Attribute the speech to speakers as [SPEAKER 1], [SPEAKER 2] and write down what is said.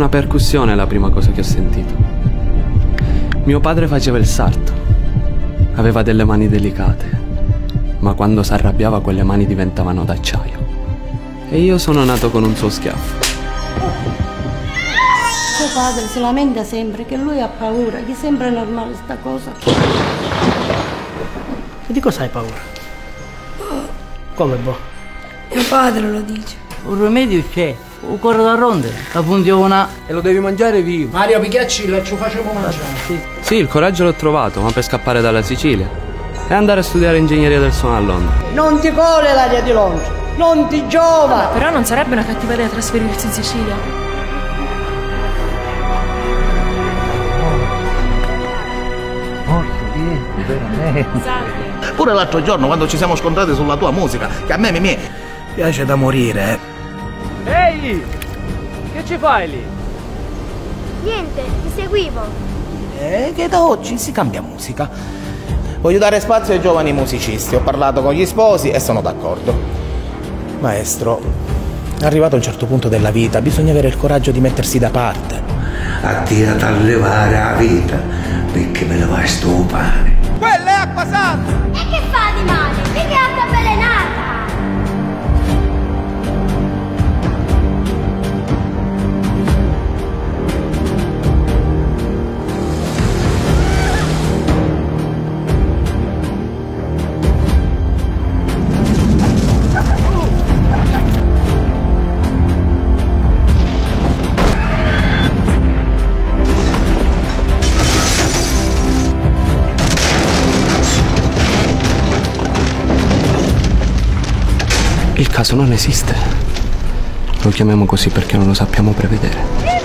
[SPEAKER 1] una percussione la prima cosa che ho sentito. Mio padre faceva il sarto. Aveva delle mani delicate, ma quando si arrabbiava quelle mani diventavano d'acciaio. E io sono nato con un suo schiaffo.
[SPEAKER 2] Suo padre si lamenta sempre che lui ha paura, che sembra normale sta cosa.
[SPEAKER 3] E di cosa hai paura? Come boh?
[SPEAKER 4] Mio padre lo dice.
[SPEAKER 5] Un rimedio c'è, un corro da ronde, la funziona.
[SPEAKER 6] E lo devi mangiare vivo.
[SPEAKER 3] Mario, picchiacci, ci facciamo mangiare.
[SPEAKER 1] Sì, il coraggio l'ho trovato, ma per scappare dalla Sicilia e andare a studiare ingegneria del suono a Londra.
[SPEAKER 7] Non ti cole l'aria di Londra, non ti giova!
[SPEAKER 4] Però non sarebbe una cattiva idea trasferirsi in Sicilia.
[SPEAKER 8] Pure l'altro giorno quando ci siamo scontrati sulla tua musica, che a me mi piace da morire.
[SPEAKER 6] Ehi! Che ci fai lì?
[SPEAKER 9] Niente, ti seguivo.
[SPEAKER 8] Che da oggi si cambia musica. Voglio dare spazio ai giovani musicisti, ho parlato con gli sposi e sono d'accordo. Maestro, arrivato a un certo punto della vita bisogna avere il coraggio di mettersi da parte.
[SPEAKER 10] Attirati a levare la vita, perché me ne vai sto pane.
[SPEAKER 8] Quella è acqua santa!
[SPEAKER 9] E che fa di male? Mica è acqua avvelenata!
[SPEAKER 1] Il caso non esiste. Lo chiamiamo così perché non lo sappiamo prevedere.